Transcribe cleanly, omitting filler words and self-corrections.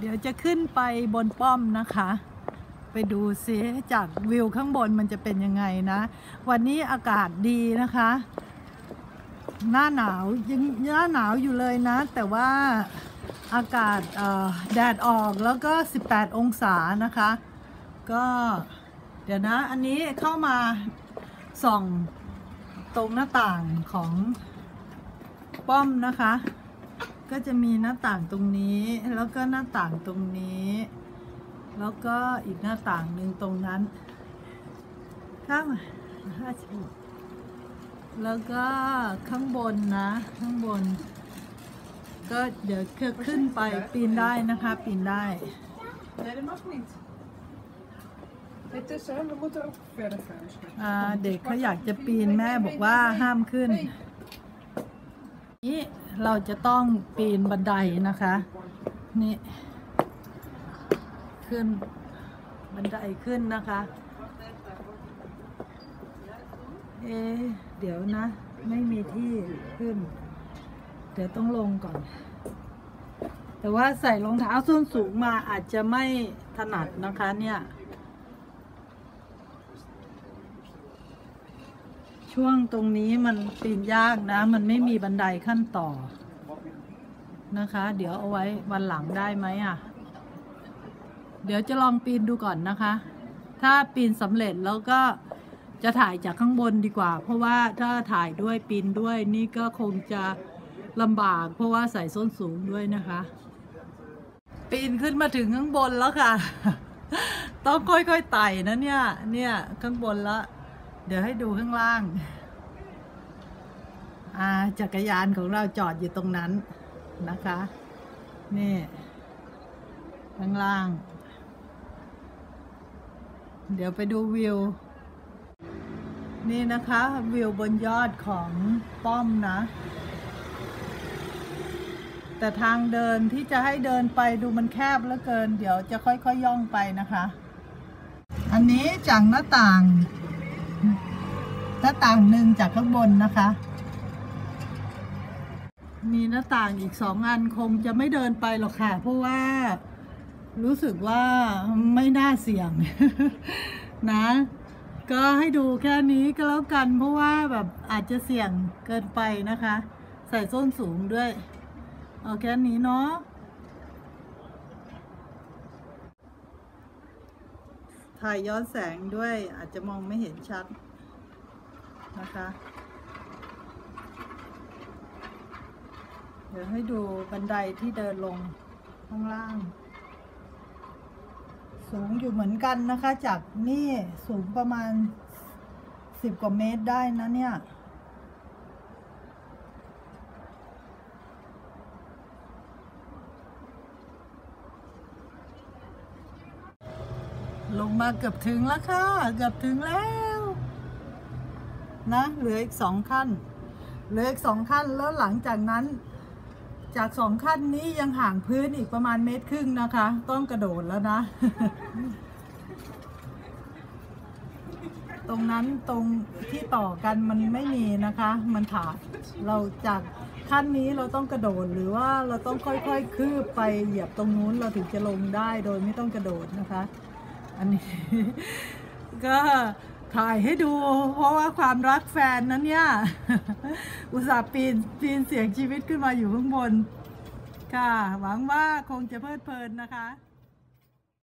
เดี๋ยวจะขึ้นไปบนป้อมนะคะไปดูซิจากวิวข้างบนมันจะเป็นยังไงนะวันนี้อากาศดีนะคะหน้าหนาวยังหน้าหนาวอยู่เลยนะแต่ว่าอากาศแดดออกแล้วก็18องศานะคะก็เดี๋ยวนะอันนี้เข้ามาส่องตรงหน้าต่างของป้อมนะคะก็จะมีหน้าต่างตรงนี้แล้วก็หน้าต่างตรงนี้แล้วก็อีกหน้าต่างหนึ่งตรงนั้นข้างแล้วก็ข้างบนนะข้างบนก็เดี๋ยวขึ้นไปปีนได้นะคะปีนได้เด็กเขาอยากจะปีนแม่บอกว่าห้ามขึ้นนี่เราจะต้องปีนบันไดนะคะนี่ขึ้นบันไดขึ้นนะคะเดี๋ยวนะไม่มีที่ขึ้นเดี๋ยวต้องลงก่อนแต่ว่าใส่รองเท้าส้นสูงมาอาจจะไม่ถนัดนะคะเนี่ยช่วงตรงนี้มันปีนยากนะมันไม่มีบันไดขั้นต่อนะคะเดี๋ยวเอาไว้วันหลังได้ไหมอ่ะเดี๋ยวจะลองปีนดูก่อนนะคะถ้าปีนสำเร็จแล้วก็จะถ่ายจากข้างบนดีกว่าเพราะว่าถ้าถ่ายด้วยปีนด้วยนี่ก็คงจะลำบากเพราะว่าใส่ส้นสูงด้วยนะคะปีนขึ้นมาถึงข้างบนแล้วค่ะต้องค่อยๆไต่นะเนี่ยข้างบนแล้วเดี๋ยวให้ดูข้างล่างจักรยานของเราจอดอยู่ตรงนั้นนะคะนี่ข้างล่างเดี๋ยวไปดูวิวนี่นะคะวิวบนยอดของป้อมนะแต่ทางเดินที่จะให้เดินไปดูมันแคบเหลือเกินเดี๋ยวจะค่อยๆย่องไปนะคะอันนี้จากหน้าต่างหนึ่งจากข้างบนนะคะมีหน้าต่างอีก2 อันคงจะไม่เดินไปหรอกค่ะเพราะว่ารู้สึกว่าไม่น่าเสี่ยง นะก็ให้ดูแค่นี้ก็แล้วกันเพราะว่าแบบอาจจะเสี่ยงเกินไปนะคะใส่ส้นสูงด้วยเอาแค่นี้เนาะถ่ายย้อนแสงด้วยอาจจะมองไม่เห็นชัดนะคะเดี๋ยวให้ดูบันไดที่เดินลงข้างล่างสูงอยู่เหมือนกันนะคะจากนี่สูงประมาณ10 กว่าเมตรได้นะเนี่ยลงมาเกือบถึงแล้วค่ะเกือบถึงแล้วนะเหลืออีก2 ขั้นเหลืออีก2 ขั้นแล้วหลังจากนั้นจาก2 ขั้นนี้ยังห่างพื้นอีกประมาณ1.5 เมตรนะคะต้องกระโดดแล้วนะ ตรงนั้นตรงที่ต่อกันมันไม่มีนะคะมันขาดเราจากขั้นนี้เราต้องกระโดดหรือว่าเราต้องค่อยๆคืบไปเหยียบตรงนู้นเราถึงจะลงได้โดยไม่ต้องกระโดดนะคะอันนี้ ก็ถ่ายให้ดูเพราะว่าความรักแฟนนั้นเนี่ย อุตส่าห์ปีนเสี่ยงชีวิตขึ้นมาอยู่ข้างบนค่ะหวังว่าคงจะเพลิดเพลินนะคะ